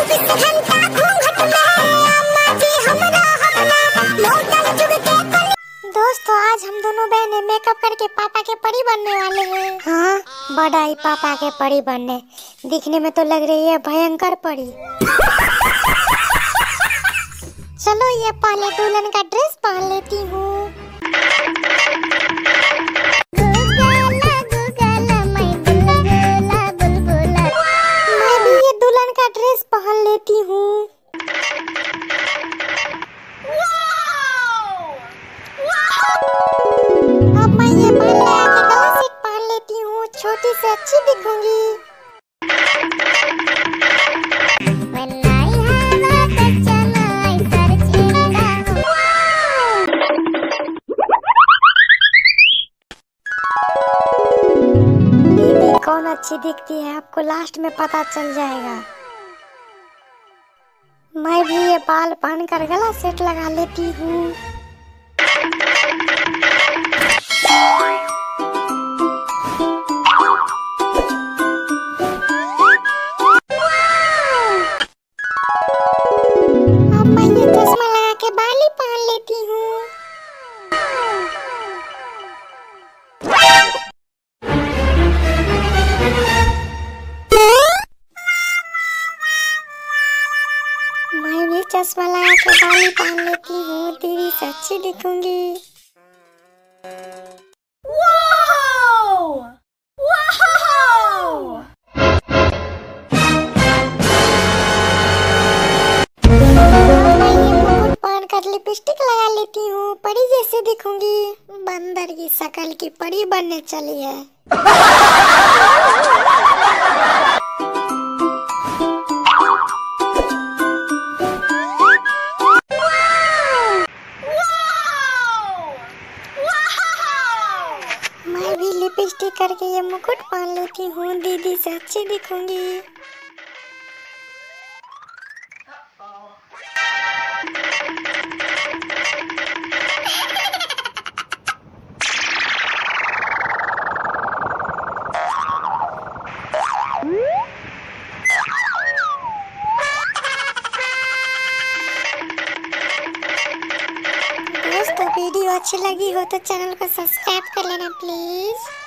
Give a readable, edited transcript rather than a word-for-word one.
दोस्तों आज हम दोनों बहनें मेकअप करके पापा के परी बनने वाले हैं। हाँ, बड़ा ही पापा के परी बनने। दिखने में तो लग रही है भयंकर परी। चलो ये पहले दुल्हन का ड्रेस पहन लेती हूँ। मैं भी ये दुल्हन का ड्रेस पहन लेती हूँ। अब मैं ये गला सेट पहन लेती हूँ, छोटी से अच्छी दिखूंगी। दीदी कौन अच्छी दिखती है आपको लास्ट में पता चल जाएगा। मैं भी ये बाल पहन कर गला सेट लगा लेती हूँ। अब मैं ये चश्मा लगा के बाली पहन लेती हूँ। मैं भी चश्मा लगा के बाली पहन लेती हूँ, दीदी से अच्छी दिखूंगी। लिपस्टिक लगा लेती हूँ, परी जैसे दिखूंगी। बंदर की शक्ल की परी बनने चली है। मैं भी लिपस्टिक करके ये मुकुट पहन लेती हूँ, दीदी से अच्छी दिखूंगी। दोस्तों वीडियो अच्छी लगी हो तो चैनल को सब्सक्राइब कर लेना प्लीज।